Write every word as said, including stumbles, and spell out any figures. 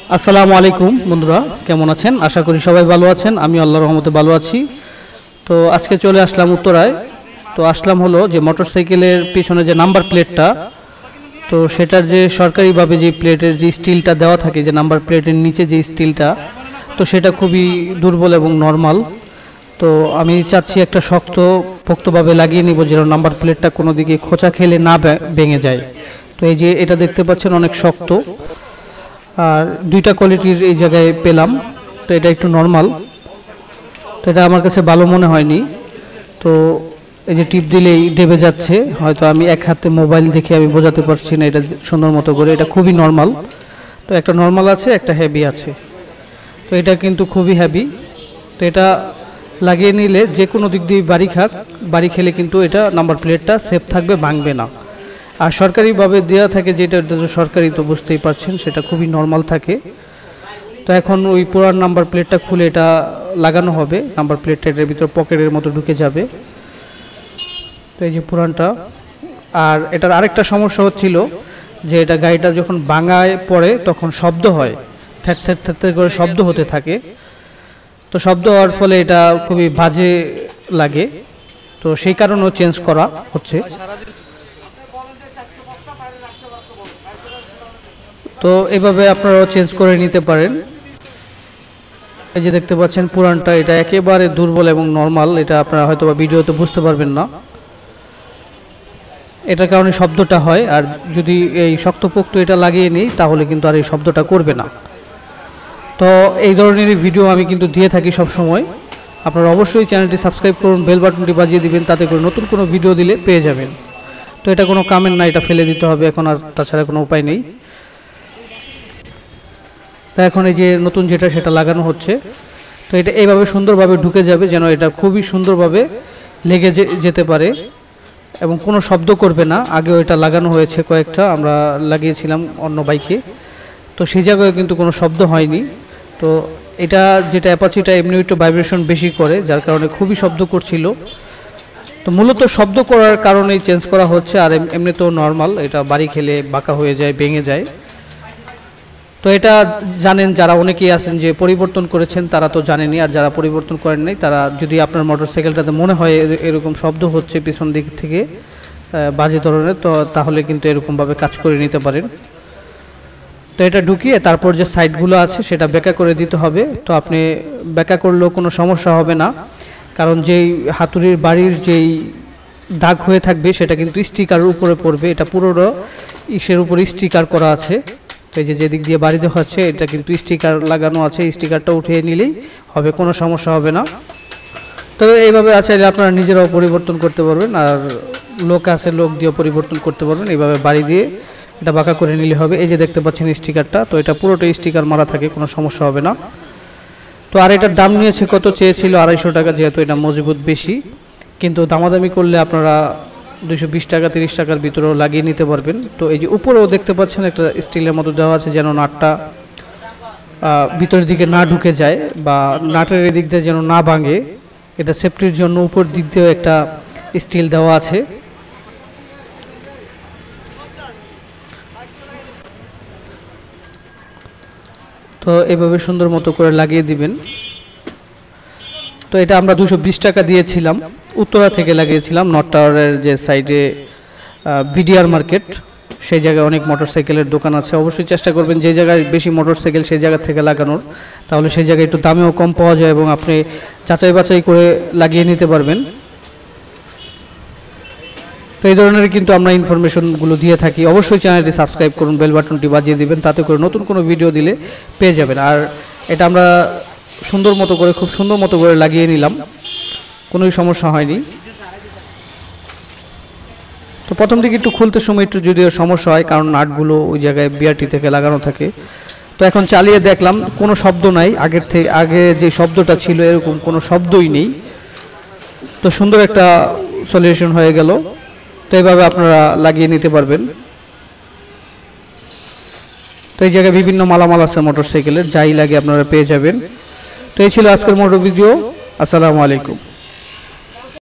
আসসালামু আলাইকুম বন্ধুরা, কেমন আছেন? আশা করি সবাই ভালো আছেন। আমি আল্লাহর রহমতে ভালো আছি। তো আজকে চলে আসলাম উত্তরায়। তো আসলাম হলো যে মোটরসাইকেলের পিছনে যে নাম্বার প্লেটটা, তো সেটার যে সরকারিভাবে যে প্লেটের যে স্টিলটা দেওয়া থাকে, যে নাম্বার প্লেটের নিচে যে স্টিলটা, তো সেটা খুবই দুর্বল এবং নর্মাল। তো আমি চাচ্ছি একটা শক্ত পোক্তভাবে লাগিয়ে নিব, যেন নাম্বার প্লেটটা কোনো দিকে খোঁচা খেলে না ভেঙে যায়। তো এই যে এটা দেখতে পাচ্ছেন অনেক শক্ত, আর দুইটা কোয়ালিটির এই জায়গায় পেলাম। তো এটা একটু নর্মাল, তো এটা আমার কাছে ভালো মনে হয়নি। তো এই যে টিপ দিলেই ডেবে যাচ্ছে, হয়তো আমি এক হাতে মোবাইল দেখে আমি বোঝাতে পারছি না এটা সুন্দর মতো করে। এটা খুবই নর্মাল। তো একটা নর্মাল আছে, একটা হেভি আছে। তো এটা কিন্তু খুবই হেভি। তো এটা লাগিয়ে নিলে যে কোনো দিক দিয়ে বাড়ি খাক, বাড়ি খেলে কিন্তু এটা নাম্বার প্লেটটা সেফ থাকবে, ভাঙবে না। আর সরকারিভাবে দেওয়া থাকে যেটা, সরকারি তো বুঝতেই পারছেন, সেটা খুবই নর্মাল থাকে। তো এখন ওই পুরান নাম্বার প্লেটটা খুলে এটা লাগানো হবে। নাম্বার প্লেটটা এটার ভিতরে পকেটের মতো ঢুকে যাবে। তো এই যে পুরানটা। আর এটার আরেকটা সমস্যা হচ্ছিল যে এটা গাড়িটা যখন ভাঙায় পড়ে তখন শব্দ হয়, থ্যাত থ্যাত থ্যাত করে শব্দ হতে থাকে। তো শব্দ হওয়ার ফলে এটা খুবই বাজে লাগে। তো সেই কারণেও চেঞ্জ করা হচ্ছে। তো এভাবে আপনারাও চেঞ্জ করে নিতে পারেন। এই যে দেখতে পাচ্ছেন পুরানটা, এটা একেবারে দুর্বল এবং নর্মাল। এটা আপনারা হয়তো বা ভিডিওতে বুঝতে পারবেন না, এটার কারণে শব্দটা হয়। আর যদি এই শক্তপোক্ত এটা লাগিয়ে নিই তাহলে কিন্তু আর এই শব্দটা করবে না। তো এই ধরনের ভিডিও আমি কিন্তু দিয়ে থাকি সব সময়। আপনারা অবশ্যই চ্যানেলটি সাবস্ক্রাইব করুন, বেল বাটনটি বাজিয়ে দিবেন, তাতে করে নতুন কোনো ভিডিও দিলে পেয়ে যাবেন। তো এটা কোনো কামের না, এটা ফেলে দিতে হবে এখন, আর তাছাড়া কোনো উপায় নেই। তা এখন এই যে নতুন যেটা সেটা লাগানো হচ্ছে। তো এটা এইভাবে সুন্দরভাবে ঢুকে যাবে, যেন এটা খুবই সুন্দরভাবে লেগে যেতে পারে এবং কোনো শব্দ করবে না। আগেও এটা লাগানো হয়েছে কয়েকটা, আমরা লাগিয়েছিলাম অন্য বাইকে, তো সেই জায়গায় কিন্তু কোনো শব্দ হয়নি। তো এটা যেটা অ্যাপাচিটা এমনি একটু ভাইব্রেশন বেশি করে, যার কারণে খুবই শব্দ করছিল। তো মূলত শব্দ করার কারণেই চেঞ্জ করা হচ্ছে। আর এমনি তো নর্মাল, এটা বাড়ি খেলে বাঁকা হয়ে যায়, ভেঙে যায়। তো এটা জানেন যারা অনেকেই আছেন যে পরিবর্তন করেছেন, তারা তো জানেনই। আর যারা পরিবর্তন করেন নাই, তারা যদি আপনার মোটরসাইকেলটাতে মনে হয় এরকম শব্দ হচ্ছে পিছন দিক থেকে বাজে ধরনের, তো তাহলে কিন্তু এরকমভাবে কাজ করে নিতে পারেন। তো এটা ঢুকিয়ে তারপর যে সাইডগুলো আছে সেটা বেঁকা করে দিতে হবে। তো আপনি বেঁকা করলেও কোনো সমস্যা হবে না, কারণ যেই হাতুড়ির বাড়ির যেই দাগ হয়ে থাকবে সেটা কিন্তু স্টিকারের উপরে পড়বে। এটা পুরোটা ইসের উপরে স্টিকার করা আছে। তো এই যে যেদিক দিয়ে বাড়ি দেওয়া হচ্ছে এটা কিন্তু স্টিকার লাগানো আছে, স্টিকারটা উঠিয়ে নিলেই হবে, কোনো সমস্যা হবে না। তবে এইভাবে আছে যে আপনারা নিজেরাও পরিবর্তন করতে পারবেন, আর লোক আছে লোক দিয়েও পরিবর্তন করতে পারবেন। এইভাবে বাড়ি দিয়ে এটা বাঁকা করে নিলে হবে। এই যে দেখতে পাচ্ছেন স্টিকারটা, তো এটা পুরোটাই স্টিকার মারা থাকে, কোনো সমস্যা হবে না। তো আর এটার দাম নিয়েছে কত, চেয়েছিল আড়াইশো টাকা, যেহেতু এটা মজবুত বেশি, কিন্তু দামাদামি করলে আপনারা দুশো বিশ টাকা তিরিশ টাকার ভিতরেও লাগিয়ে নিতে পারবেন। তো এই যে উপরেও দেখতে পাচ্ছেন একটা স্টিলের মতো দেওয়া আছে, যেন নাটটা ভিতরের দিকে না ঢুকে যায় বা নাটের এদিক দিয়ে যেন না ভাঙে, এটা সেফটির জন্য উপর দিক দিয়েও একটা স্টিল দেওয়া আছে। তো এইভাবে সুন্দর মতো করে লাগিয়ে দিবেন। তো এটা আমরা দুশো বিশ টাকা দিয়েছিলাম, উত্তরা থেকে লাগিয়েছিলাম, নর্থ টাওয়ারের যে সাইডে বিডিআর মার্কেট, সেই জায়গায় অনেক মোটরসাইকেলের দোকান আছে। অবশ্যই চেষ্টা করবেন যে জায়গায় বেশি মোটরসাইকেল সেই জায়গা থেকে লাগানোর, তাহলে সেই জায়গায় একটু দামেও কম পাওয়া যায় এবং আপনি যাচাই বাছাই করে লাগিয়ে নিতে পারবেন। তো এই ধরনের কিন্তু আমরা ইনফরমেশনগুলো দিয়ে থাকি। অবশ্যই চ্যানেলটি সাবস্ক্রাইব করুন, বেল বাটনটি বাজিয়ে দিবেন, তাতে করে নতুন কোনো ভিডিও দিলে পেয়ে যাবেন। আর এটা আমরা সুন্দর মতো করে, খুব সুন্দর মতো করে লাগিয়ে নিলাম, কোনোই সমস্যা হয়নি। তো প্রথম দিকে একটু খুলতে সময় একটু যদিও সমস্যা হয়, কারণ নাটগুলো ওই জায়গায় বিআরটি থেকে লাগানো থাকে। তো এখন চালিয়ে দেখলাম কোনো শব্দ নাই, আগের থেকে আগে যে শব্দটা ছিল এরকম কোনো শব্দই নেই। তো সুন্দর একটা সলিউশন হয়ে গেল। তো এইভাবে আপনারা লাগিয়ে নিতে পারবেন। তো এই জায়গায় বিভিন্ন মালামাল আছে মোটরসাইকেলের, যাই লাগে আপনারা পেয়ে যাবেন। তো এই ছিল আজকের মোটর ভিডিও। আসসালামু আলাইকুম।